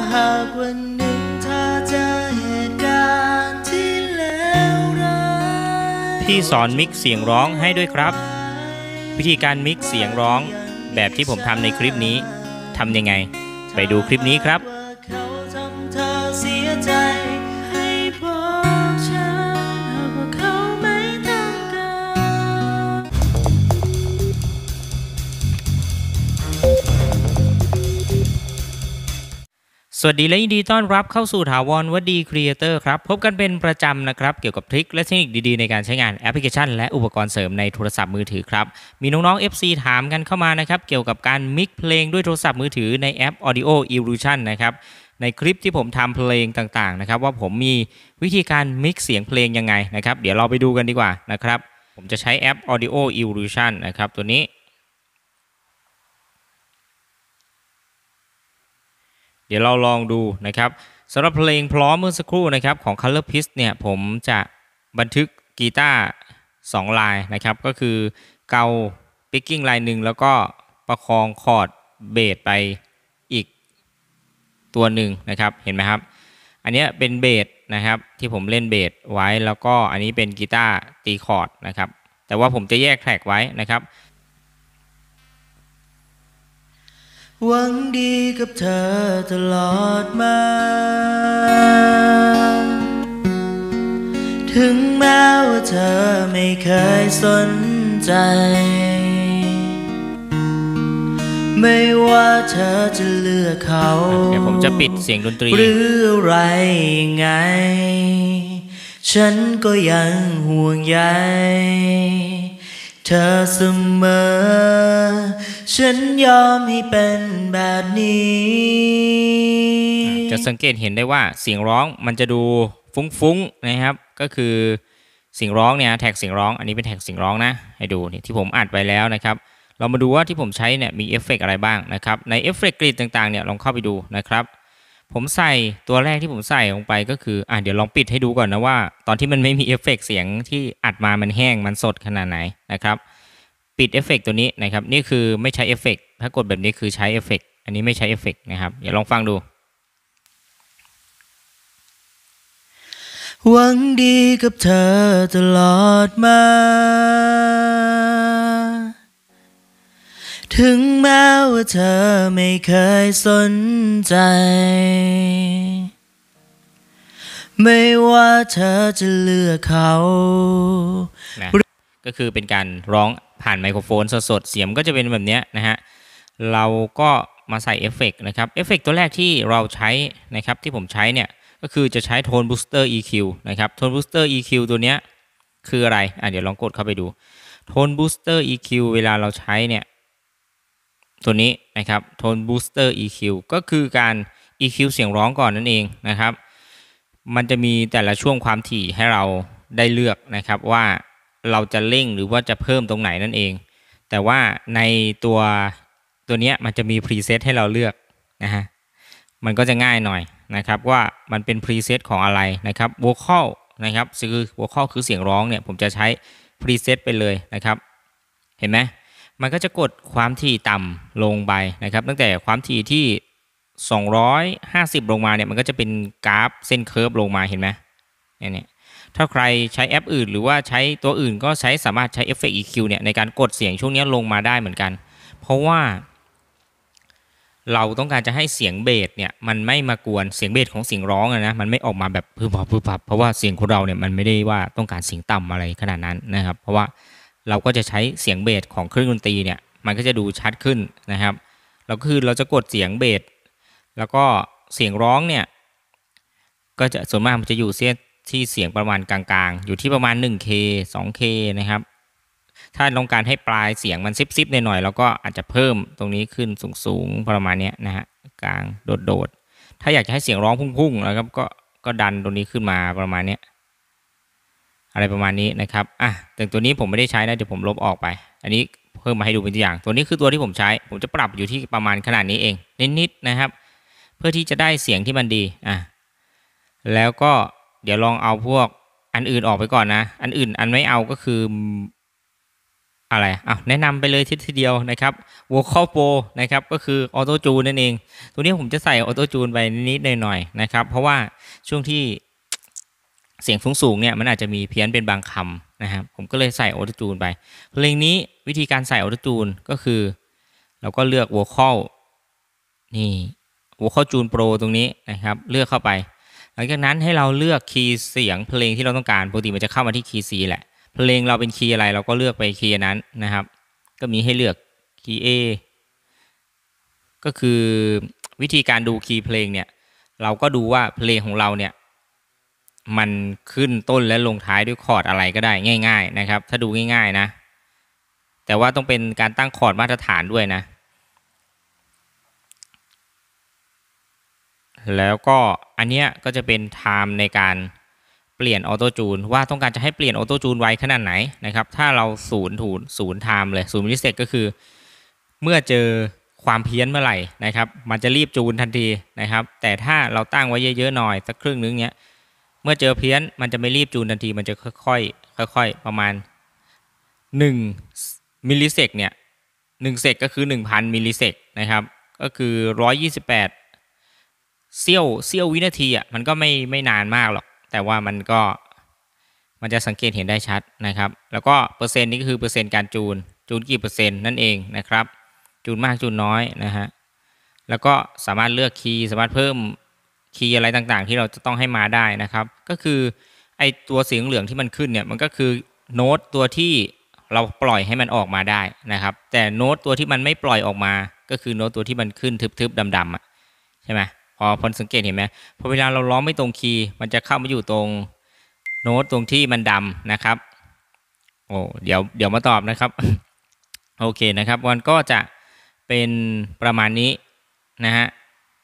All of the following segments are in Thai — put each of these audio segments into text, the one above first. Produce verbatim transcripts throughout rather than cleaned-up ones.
หากวันหนึ่งเธอเจอเหตุการณ์ที่เลวร้ายพี่สอนมิกซ์เสียงร้องให้ด้วยครับวิธีการมิกซ์เสียงร้องแบบที่ผมทำในคลิปนี้ทำยังไงไปดูคลิปนี้ครับสวัสดีและยินดีต้อนรับเข้าสู่ถาวรวดีครีเอเตอร์ครับพบกันเป็นประจำนะครับเกี่ยวกับทริคและเทคนิคดีๆในการใช้งานแอปพลิเคชันและอุปกรณ์เสริมในโทรศัพท์มือถือครับมีน้องๆ เอฟ ซี ถามกันเข้ามานะครับเกี่ยวกับการมิกซ์เพลงด้วยโทรศัพท์มือถือในแอป Audio Illusion นะครับในคลิปที่ผมทำเพลงต่างๆนะครับว่าผมมีวิธีการมิกซ์เสียงเพลงยังไงนะครับเดี๋ยวเราไปดูกันดีกว่านะครับผมจะใช้แอป Audio Illusion นะครับตัวนี้เดี๋ยวเราลองดูนะครับสำหรับเพลงพร้อมเมื่อสักครู่นะครับของ Color Piece เนี่ยผมจะบันทึกกีตาร์สองลายนะครับก็คือเกา picking ลายหนึ่งแล้วก็ประคองคอร์ดเบสไปอีกตัวหนึ่งนะครับเห็นไหมครับอันนี้เป็นเบสนะครับที่ผมเล่นเบสไว้แล้วก็อันนี้เป็นกีตาร์ตีคอร์ดนะครับแต่ว่าผมจะแยกแทร็กไว้นะครับหวังดีกับเธอตลอดมาถึงแม้ว่าเธอไม่เคยสนใจไม่ว่าเธอจะเลือกเขาเดี๋ยวผมจะปิดเสียงดนตรีหรืออะไรไงฉันก็ยังห่วงใยเธอเสมอฉันยอมให้เป็นแบบนี้จะสังเกตเห็นได้ว่าเสียงร้องมันจะดูฟุ้งๆนะครับก็คือเสียงร้องเนี่ยแท็กเสียงร้องอันนี้เป็นแท็กเสียงร้องนะให้ดูนี่ที่ผมอัดไปแล้วนะครับเรามาดูว่าที่ผมใช้เนี่ยมีเอฟเฟกต์อะไรบ้างนะครับในเอฟเฟกต์กริดต่างๆเนี่ยลองเข้าไปดูนะครับผมใส่ตัวแรกที่ผมใส่ลงไปก็คืออ่ะเดี๋ยวลองปิดให้ดูก่อนนะว่าตอนที่มันไม่มีเอฟเฟกต์เสียงที่อัดมามันแห้งมันสดขนาดไหนนะครับปิดเอฟเฟกต์ตัวนี้นะครับนี่คือไม่ใช้เอฟเฟกต์ถ้ากดแบบนี้คือใช้เอฟเฟกต์อันนี้ไม่ใช้เอฟเฟกต์นะครับเดี๋ยวลองฟังดูหวังดีกับเธอตลอดมาถึงแม้ว่าเธอไม่เคยสนใจไม่ว่าเธอจะเลือกเขานะก็คือเป็นการร้องผ่านไมโครโฟนสดๆเสียงก็จะเป็นแบบนี้นะฮะเราก็มาใส่เอฟเฟกต์นะครับเอฟเฟกต์ตัวแรกที่เราใช้นะครับที่ผมใช้เนี่ยก็คือจะใช้โทนบูสเตอร์ อี คิว นะครับโทนบูสเตอร์ อี คิว ตัวเนี้ยคืออะไรอ่ะเดี๋ยวลองกดเข้าไปดูโทนบูสเตอร์ อี คิว เวลาเราใช้เนี่ยตัวนี้นะครับโทนบูสเตอร์ อี คิว ก็คือการ อี คิว เสียงร้องก่อนนั่นเองนะครับมันจะมีแต่ละช่วงความถี่ให้เราได้เลือกนะครับว่าเราจะเร่งหรือว่าจะเพิ่มตรงไหนนั่นเองแต่ว่าในตัวตัวนี้มันจะมีพรีเซตให้เราเลือกนะฮะมันก็จะง่ายหน่อยนะครับว่ามันเป็นพรีเซตของอะไรนะครับ vocal นะครับคือ vocal คือเสียงร้องเนี่ยผมจะใช้พรีเซตไปเลยนะครับเห็นไหมมันก็จะกดความถี่ต่ำลงไปนะครับตั้งแต่ความถี่ที่สองร้อยห้าสิบลงมาเนี่ยมันก็จะเป็นกราฟเส้นเคิร์ฟลงมาเห็นไหมเนี่ยถ้าใครใช้แอปอื่นหรือว่าใช้ตัวอื่นก็ใช้สามารถใช้เอฟเฟกต์ อี คิว เนี่ยในการกดเสียงช่วงนี้ลงมาได้เหมือนกันเพราะว่าเราต้องการจะให้เสียงเบสเนี่ยมันไม่มากวนเสียงเบสของเสียงร้องนะมันไม่ออกมาแบบพึบพับพึบพับเพราะว่าเสียงของเราเนี่ยมันไม่ได้ว่าต้องการเสียงต่ำอะไรขนาดนั้นนะครับเพราะว่าเราก็จะใช้เสียงเบสของเครื่องดนตรีเนี่ยมันก็จะดูชัดขึ้นนะครับเราคือเราจะกดเสียงเบสแล้วก็เสียงร้องเนี่ยก็จะส่วนมากมันจะอยู่เสียที่เสียงประมาณกลางๆอยู่ที่ประมาณ หนึ่งเค สองเค นะครับถ้าต้องการให้ปลายเสียงมันซิบๆหน่อยๆแล้วก็อาจจะเพิ่มตรงนี้ขึ้นสูงๆประมาณนี้นะฮะกลางโดดๆถ้าอยากจะให้เสียงร้องพุ่งๆนะครับก็ก็ดันตรงนี้ขึ้นมาประมาณนี้อะไรประมาณนี้นะครับอ่ะแต่ตัวนี้ผมไม่ได้ใช้นะเดี๋ยวผมลบออกไปอันนี้เพิ่มมาให้ดูเป็นตัวอย่างตัวนี้คือตัวที่ผมใช้ผมจะปรับอยู่ที่ประมาณขนาดนี้เองนิดๆนะครับเพื่อที่จะได้เสียงที่มันดีอ่ะแล้วก็เดี๋ยวลองเอาพวกอันอื่นออกไปก่อนนะอันอื่นอันไม่เอาก็คืออะไรอ่ะแนะนำไปเลยทีเดียวนะครับ Vocal Pro นะครับก็คือ Auto Tune นั่นเองตัวนี้ผมจะใส่ Auto Tune ไปนิดๆหน่อยๆนะครับเพราะว่าช่วงที่เสียงสูงๆเนี่ยมันอาจจะมีเพี้ยนเป็นบางคำนะครับผมก็เลยใส่ Auto Tune ไปเพลงนี้วิธีการใส่ Auto Tune ก็คือเราก็เลือก Vocal นี่ Vocal Tune Pro ตรงนี้นะครับเลือกเข้าไปหลังจากนั้นให้เราเลือกคีย์เสียงเพลงที่เราต้องการปกติมันจะเข้ามาที่คีย์ C แหละเพลงเราเป็นคีย์อะไรเราก็เลือกไปคีย์นั้นนะครับก็มีให้เลือกคีย์ A ก็คือวิธีการดูคีย์เพลงเนี่ยเราก็ดูว่าเพลงของเราเนี่ยมันขึ้นต้นและลงท้ายด้วยคอร์ดอะไรก็ได้ง่ายๆนะครับถ้าดูง่ายๆนะแต่ว่าต้องเป็นการตั้งคอร์ดมาตรฐานด้วยนะแล้วก็อันเนี้ยก็จะเป็นไทม์ในการเปลี่ยนออโต้จูนว่าต้องการจะให้เปลี่ยนออโต้จูนไวขนาดไหนนะครับถ้าเราศูนย์ถูนศูนย์ไทม์เลยศูนย์มิลลิเซกก็คือเมื่อเจอความเพี้ยนเมื่อไหร่นะครับมันจะรีบจูนทันทีนะครับแต่ถ้าเราตั้งไว้เยอะๆหน่อยสักครึ่งนึงเนี้ยเมื่อเจอเพี้ยนมันจะไม่รีบจูนทันทีมันจะค่อยๆค่อยๆประมาณหนึ่งมิลลิเซกเนี่ยหนึ่งเซกก็คือ หนึ่งพัน มิลลิเซกนะครับก็คือหนึ่งร้อยยี่สิบแปดเสี้ยวเสี้ยววินาทีอ่ะมันก็ไม่ไม่นานมากหรอกแต่ว่ามันก็มันจะสังเกตเห็นได้ชัดนะครับแล้วก็เปอร์เซ็นต์นี้ก็คือเปอร์เซ็นต์การจูนจูนกี่เปอร์เซ็นต์นั่นเองนะครับจูนมากจูนน้อยนะฮะแล้วก็สามารถเลือกคีย์สามารถเพิ่มคีย์อะไรต่างๆที่เราจะต้องให้มาได้นะครับก็คือไอตัวสีเหลืองที่มันขึ้นเนี่ยมันก็คือโน้ตตัวที่เราปล่อยให้มันออกมาได้นะครับแต่โน้ตตัวที่มันไม่ปล่อยออกมาก็คือโน้ตตัวที่มันขึ้นทึบๆดำๆอ่ะใช่ไหมพอพอสังเกตเห็นไหมพอเวลาเราร้องไม่ตรงคีย์มันจะเข้ามาอยู่ตรงโน้ตตรงที่มันดำนะครับโอ้เดี๋ยวเดี๋ยวมาตอบนะครับโอเคนะครับมันก็จะเป็นประมาณนี้นะฮะ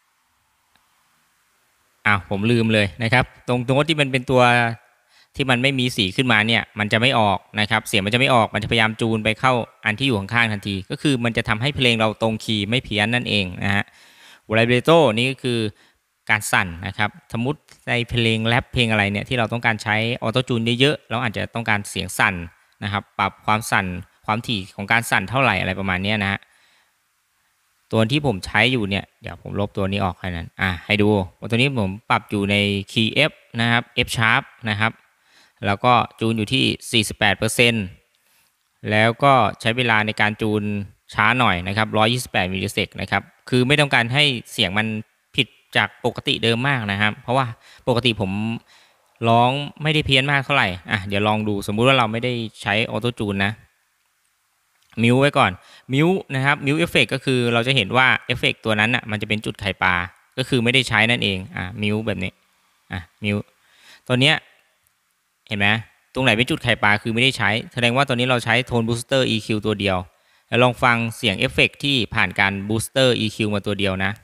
อ้าวผมลืมเลยนะครับตรงโน้ตที่มันเป็นตัวที่มันไม่มีสีขึ้นมาเนี่ยมันจะไม่ออกนะครับเสียงมันจะไม่ออกมันจะพยายามจูนไปเข้าอันที่อยู่ข้างๆทันทีก็คือมันจะทำให้เพลงเราตรงคีย์ไม่เพี้ยนนั่นเองนะฮะไวเบรโตนี่ก็คือการสั่นนะครับสมมติในเพลงแรปเพลงอะไรเนี่ยที่เราต้องการใช้ออโต้จูนเยอะๆเราอาจจะต้องการเสียงสั่นนะครับปรับความสั่นความถี่ของการสั่นเท่าไหร่อะไรประมาณนี้นะฮะตัวที่ผมใช้อยู่เนี่ยเดี๋ยวผมลบตัวนี้ออกแค่นั้นอ่ะให้ดูตัวนี้ผมปรับอยู่ในคีย์ F นะครับ F sharp นะครับแล้วก็จูนอยู่ที่ สี่สิบแปดเปอร์เซ็นต์ แล้วก็ใช้เวลาในการจูนช้าหน่อยนะครับหนึ่งร้อยยี่สิบแปดมิลลิเซกนะครับคือไม่ต้องการให้เสียงมันผิดจากปกติเดิมมากนะครับเพราะว่าปกติผมร้องไม่ได้เพี้ยนมากเท่าไหร่อ่ะเดี๋ยวลองดูสมมุติว่าเราไม่ได้ใช้ออโต้จูนนะมิวไว้ก่อนมิวนะครับมิวเอฟเฟกก็คือเราจะเห็นว่าเอฟเฟกตัวนั้นอ่ะมันจะเป็นจุดไข่ปลาก็คือไม่ได้ใช้นั่นเองอ่ะมิวแบบนี้อ่ะมิวตัวเนี้ยเห็นไหมตรงไหนเป็นจุดไข่ปลาคือไม่ได้ใช้แสดงว่าตอนนี้เราใช้โทนบูสเตอร์ อี คิว ตัวเดียวแล้วลองฟังเสียงเอฟเฟกที่ผ่านการบูสเตอร์ อี คิว มาตัวเดียวนะ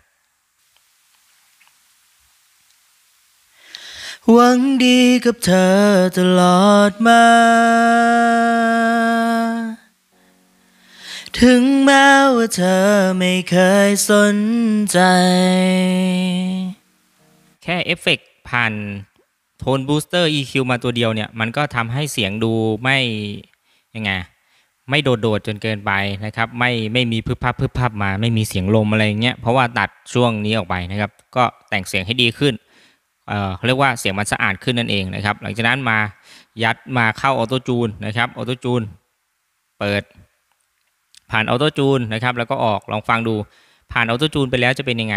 หวังดีกับเธอตลอดมาถึงแม้ว่าเธอไม่เคยสนใจแค่เอฟเฟกผ่านโทนบูสเตอร์ อี คิว มาตัวเดียวเนี่ยมันก็ทำให้เสียงดูไม่ยังไงไม่โดดๆจนเกินไปนะครับไม่ไม่มีพึบพับพึบพับมาไม่มีเสียงลมอะไรเงี้ยเพราะว่าตัดช่วงนี้ออกไปนะครับก็แต่งเสียงให้ดีขึ้นเอ่อเขาเรียกว่าเสียงมันสะอาดขึ้นนั่นเองนะครับหลังจากนั้นมายัดมาเข้าออโต้จูนนะครับออโต้จูนเปิดผ่านออโต้จูนนะครับแล้วก็ออกลองฟังดูผ่านออโต้จูนไปแล้วจะเป็นยังไง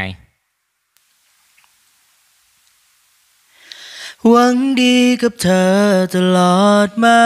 หวังดีกับเธอตลอดมา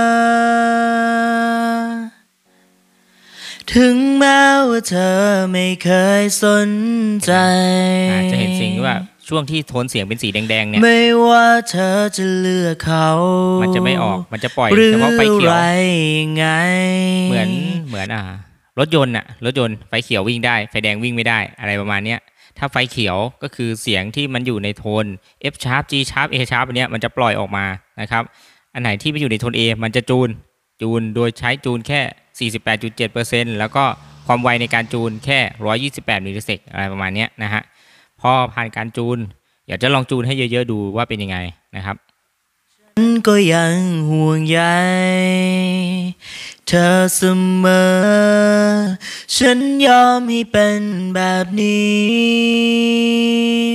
ถึงแม้ว่าเธอไม่เคยสนใจจะเห็นสิ่งว่าช่วงที่โทนเสียงเป็นสีแดงๆเนี่ยไม่ว่าเธอจะเลือกเขามันจะไม่ออกมันจะปล่อยเฉพาะไฟเขียวเหมือนเหมือนอ่ารถยนต์อะรถยนต์ไฟเขียววิ่งได้ไฟแดงวิ่งไม่ได้อะไรประมาณนี้ถ้าไฟเขียวก็คือเสียงที่มันอยู่ในโทน F sharp G sharp A sharp อันเนี้ยมันจะปล่อยออกมานะครับอันไหนที่ไปอยู่ในโทน A มันจะจูนจูนโดยใช้จูนแค่ สี่สิบแปดจุดเจ็ดเปอร์เซ็นต์ แล้วก็ความไวในการจูนแค่หนึ่งร้อยยี่สิบแปดมิลลิเซกอะไรประมาณนี้นะฮะพอผ่านการจูนอยากจะลองจูนให้เยอะๆดูว่าเป็นยังไงนะครับฉันก็ยังห่วงใยเธอเสมอฉันยอมให้เป็นแบบนี้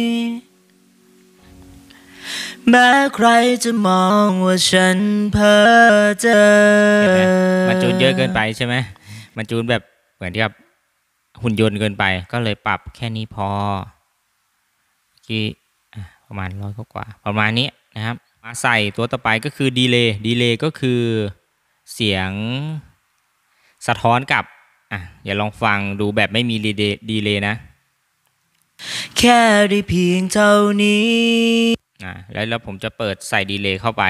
แม้ใครจะมองว่าฉันเพ้อเจ้อมันจูนเยอะเกินไปใช่ไหมมันจูนแบบเหมือนกับหุ่นยนต์เกินไปก็เลยปรับแค่นี้พอที่ประมาณร้อยกว่าประมาณนี้นะครับมาใส่ตัวต่อไปก็คือดีเลย์ดีเลย์ก็คือเสียงสะท้อนกลับอ่ะอย่าลองฟังดูแบบไม่มีดีเลย์นะแค่ได้เพียงเท่านี้อ่ะแล้วแล้วผมจะเปิดใส่ดีเลย์เข้าไป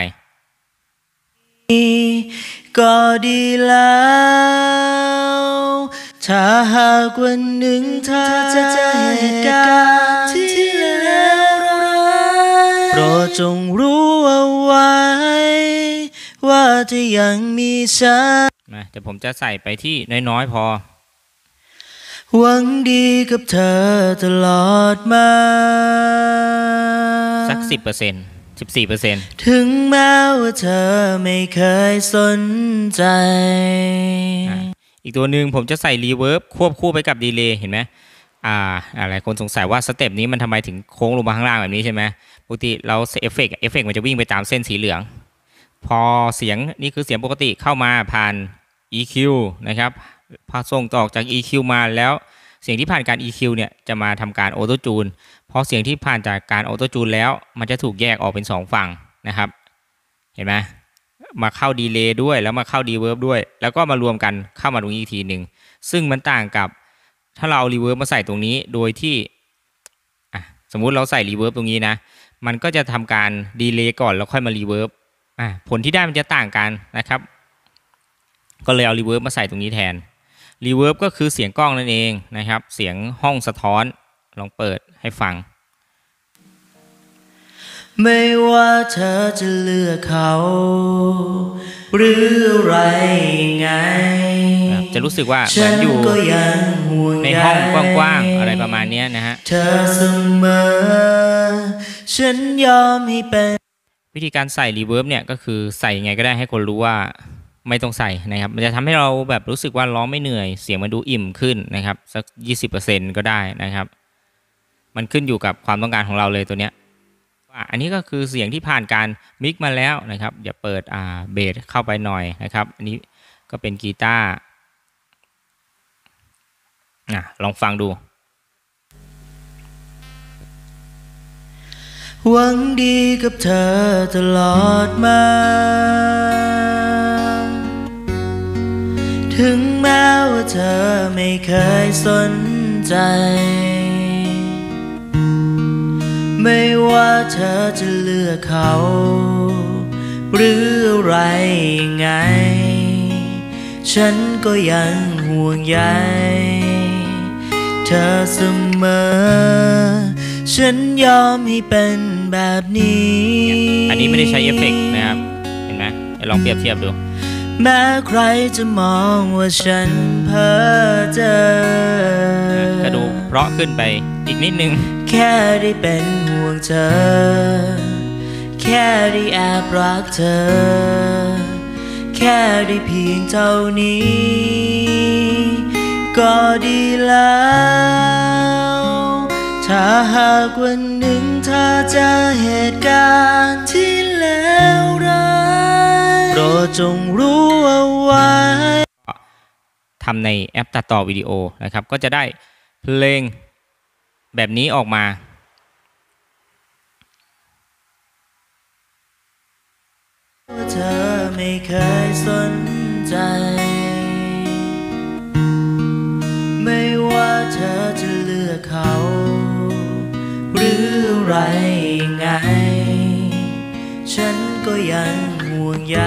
ก็ดีแล้วถ้าหากวันหนึ่งเธอจะเจอเหตุการณ์ที่เลวร้ายโปรดจงรู้เอาไว้ว่าเธอยังมีฉันนะเดี๋ยวผมจะใส่ไปที่น้อยๆพอหวังดีกับเธอตลอดมาสักสิบเปอร์เซ็นต์สิบสี่เปอร์เซ็นต์ถึงแม้ว่าเธอไม่เคยสนใจอีกตัวหนึ่งผมจะใส่รีเวิร์บควบคู่ไปกับดีเลย์เห็นไหมอ่าอะไรคนสงสัยว่าสเต็ปนี้มันทำไมถึงโค้งลงมาข้างล่างแบบนี้ใช่ไหมปกติเราเอฟเฟกต์เอฟเฟกต์มันจะวิ่งไปตามเส้นสีเหลืองพอเสียงนี่คือเสียงปกติเข้ามาผ่าน อี คิว นะครับพอส่งต่อจาก อี คิว มาแล้วเสียงที่ผ่านการ อี คิว เนี่ยจะมาทำการออโต้จูนพอเสียงที่ผ่านจากการออโต้จูนแล้วมันจะถูกแยกออกเป็นสองฝั่งนะครับเห็นไหมมาเข้าดีเลย์ด้วยแล้วมาเข้ารีเวิร์บด้วยแล้วก็มารวมกันเข้ามาตรงนี้อีกทีหนึ่งซึ่งมันต่างกับถ้าเราเอารีเวิร์บมาใส่ตรงนี้โดยที่อ่ะสมมุติเราใส่รีเวิร์บตรงนี้นะมันก็จะทำการดีเลย์ก่อนแล้วค่อยมารีเวิร์บอ่ะผลที่ได้มันจะต่างกันนะครับก็เลยเอารีเวิร์บมาใส่ตรงนี้แทนรีเวิร์บก็คือเสียงกล้องนั่นเองนะครับเสียงห้องสะท้อนลองเปิดให้ฟังไม่ว่าเธอจะเลือกเขาหรืออะไรไงจะรู้สึกว่าเหมือนอยู่ในห้องกว้างๆอะไรประมาณนี้นะฮะเธอเสมอฉันยอมให้เป็นวิธีการใส่รีเวิร์บเนี่ยก็คือใส่ยังไงก็ได้ให้คนรู้ว่าไม่ต้องใส่นะครับมันจะทำให้เราแบบรู้สึกว่าร้องไม่เหนื่อยเสียงมันดูอิ่มขึ้นนะครับสัก ยี่สิบเปอร์เซ็นต์ ก็ได้นะครับมันขึ้นอยู่กับความต้องการของเราเลยตัวเนี้ยอันนี้ก็คือเสียงที่ผ่านการมิกมาแล้วนะครับอย่าเปิดอ่าเบสเข้าไปหน่อยนะครับอันนี้ก็เป็นกีตาร์อ่ะลองฟังดูหวังดีกับเธอตลอดมาถึงแม้ว่าเธอไม่เคยสนใจไม่ว่าเธอจะเลือกเขาหรืออะไรไงฉันก็ยังห่วงใยเธอเสมอฉันยอมให้เป็นแบบนี้อันนี้ไม่ได้ใช้เอฟเฟกต์นะครับเห็นไหมลองเปรียบเทียบดูแม้ใครจะมองว่าฉันเพ้อเจ้อกระดูกเพราะขึ้นไปอีกนิดนึงแค่ได้เป็นห่วงเธอแค่ได้แอบรักเธอแค่ได้เพียงเท่านี้ก็ดีแล้วถ้าหากวันหนึ่งเธอเจอเหตุการณ์ที่เลวร้ายโปรดจงรู้เอาไว้ทำในแอปตัดต่อวิดีโอนะครับก็จะได้เพลงแบบนี้ออกมาเธอไม่เคยสนใจไม่ว่าเธอจะเลือกเขาหรืออะไรไงฉันก็ยังห่วงใย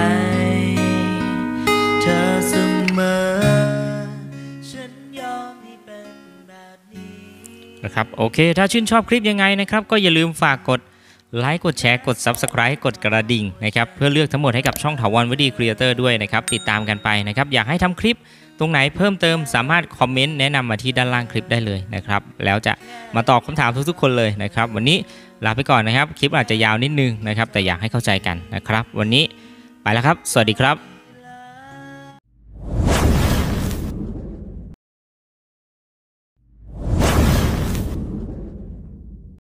เธอเสมอฉันยอมให้เป็นแบบนี้นะครับโอเคถ้าชื่นชอบคลิปยังไงนะครับก็อย่าลืมฝากกดไลค์กดแชร์กด ซับสไครบ์ กดกระดิ่งนะครับเพื่อเลือกทั้งหมดให้กับช่องถาวรวดีครีเอเตอร์ด้วยนะครับติดตามกันไปนะครับอยากให้ทำคลิปตรงไหนเพิ่มเติมสามารถคอมเมนต์แนะนำมาที่ด้านล่างคลิปได้เลยนะครับแล้วจะมาตอบคำถามทุกๆคนเลยนะครับวันนี้ลาไปก่อนนะครับคลิปอาจจะยาวนิดนึงนะครับแต่อยากให้เข้าใจกันนะครับวันนี้ไปแล้วครับสวัสดีครับ